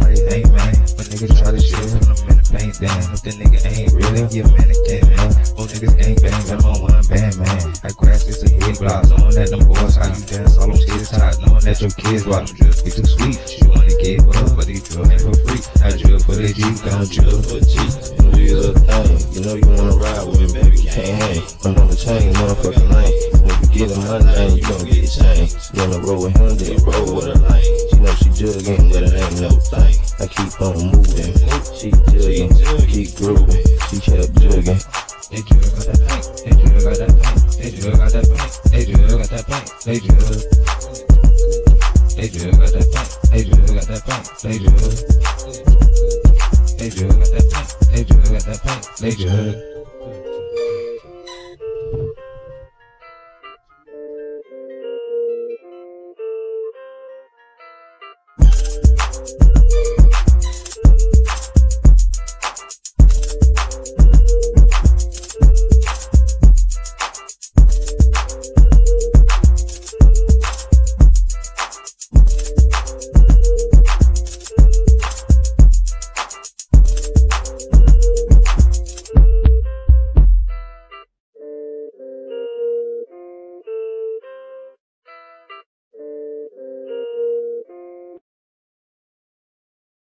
like, hey man, when niggas try to shit, put them in the paint, damn. If the nigga ain't really your mannequin, man. Both niggas ain't bang, but I'm on one band, man. That grass is a head block, knowing that them boys how you dance, all them titties tight, knowing that your kids watch them just be too sweet. You wanna give up, but they drill ain't for free. I drill for the G, gon' drill for G. You know you a thing, you know you wanna ride with me, baby, you can't hang. I'm on the chain, motherfucking lane. When you get in my lane, you gon' get changed. You wanna roll with him, then roll with her lane. She know she jugging, but it ain't no thing. I keep on moving, she jugging, keep grooving, she kept jugging. They jug got that paint, they jug got that paint, they jug got that paint, they jug got that paint, they jug. They jug got that paint, they jug got that paint, they jug. They jug got that paint, they jug got that paint, they jug.